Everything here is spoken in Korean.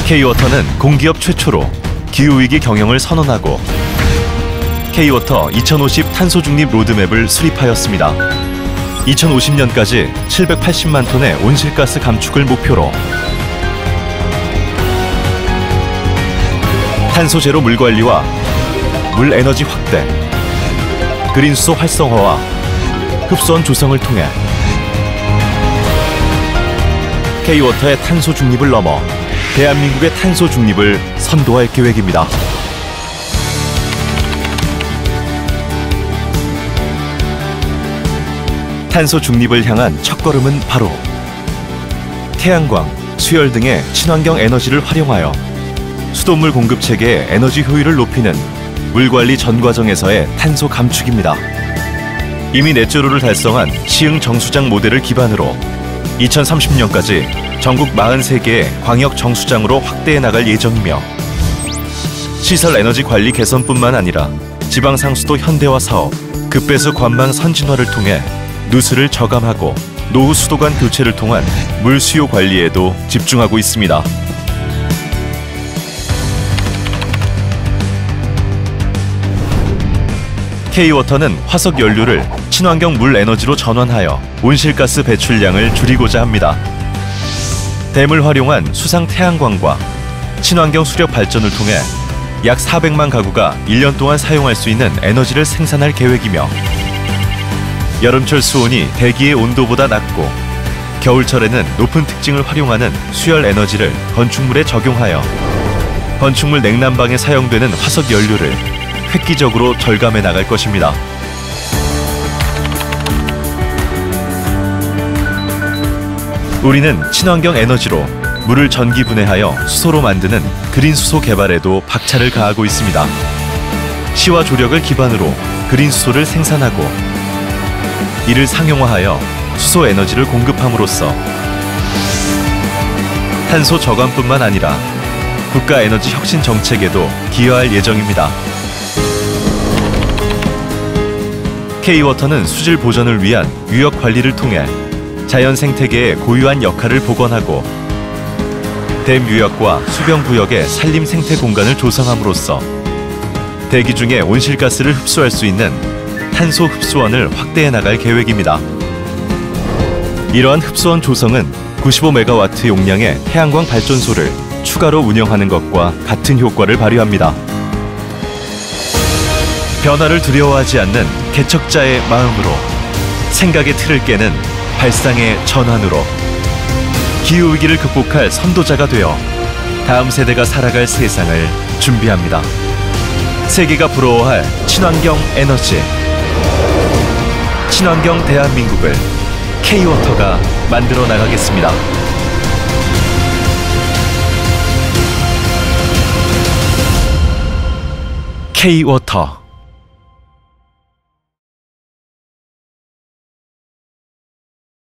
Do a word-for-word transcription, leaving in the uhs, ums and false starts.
K-워터는 공기업 최초로 기후위기 경영을 선언하고 K-워터 이천오십 탄소 중립 로드맵을 수립하였습니다. 이천오십 년까지 칠백팔십만 톤의 온실가스 감축을 목표로 탄소 제로 물 관리와 물 에너지 확대, 그린 수소 활성화와 흡수원 조성을 통해 K-워터의 탄소 중립을 넘어 대한민국의 탄소 중립을 선도할 계획입니다. 탄소 중립을 향한 첫걸음은 바로 태양광, 수열 등의 친환경 에너지를 활용하여 수돗물 공급 체계의 에너지 효율을 높이는 물관리 전 과정에서의 탄소 감축입니다. 이미 넷제로를 달성한 시흥 정수장 모델을 기반으로 이천삼십 년까지 전국 사십세 개의 광역 정수장으로 확대해 나갈 예정이며 시설 에너지 관리 개선뿐만 아니라 지방 상수도 현대화 사업, 급배수 관망 선진화를 통해 누수를 저감하고 노후 수도관 교체를 통한 물 수요 관리에도 집중하고 있습니다. K-워터는 화석 연료를 친환경 물 에너지로 전환하여 온실가스 배출량을 줄이고자 합니다. 댐을 활용한 수상 태양광과 친환경 수력 발전을 통해 약 사백만 가구가 일 년 동안 사용할 수 있는 에너지를 생산할 계획이며 여름철 수온이 대기의 온도보다 낮고 겨울철에는 높은 특징을 활용하는 수열 에너지를 건축물에 적용하여 건축물 냉난방에 사용되는 화석 연료를 획기적으로 절감해 나갈 것입니다. 우리는 친환경 에너지로 물을 전기 분해하여 수소로 만드는 그린 수소 개발에도 박차를 가하고 있습니다. 시와 조력을 기반으로 그린 수소를 생산하고 이를 상용화하여 수소 에너지를 공급함으로써 탄소 저감뿐만 아니라 국가 에너지 혁신 정책에도 기여할 예정입니다. K-워터는 수질 보전을 위한 유역 관리를 통해 자연 생태계의 고유한 역할을 복원하고 댐 유역과 수변 구역의 산림 생태 공간을 조성함으로써 대기 중에 온실가스를 흡수할 수 있는 탄소 흡수원을 확대해 나갈 계획입니다. 이러한 흡수원 조성은 구십오 메가와트 용량의 태양광 발전소를 추가로 운영하는 것과 같은 효과를 발휘합니다. 변화를 두려워하지 않는 개척자의 마음으로 생각의 틀을 깨는 발상의 전환으로 기후위기를 극복할 선도자가 되어 다음 세대가 살아갈 세상을 준비합니다. 세계가 부러워할 친환경 에너지, 친환경 대한민국을 K-워터가 만들어 나가겠습니다. K-워터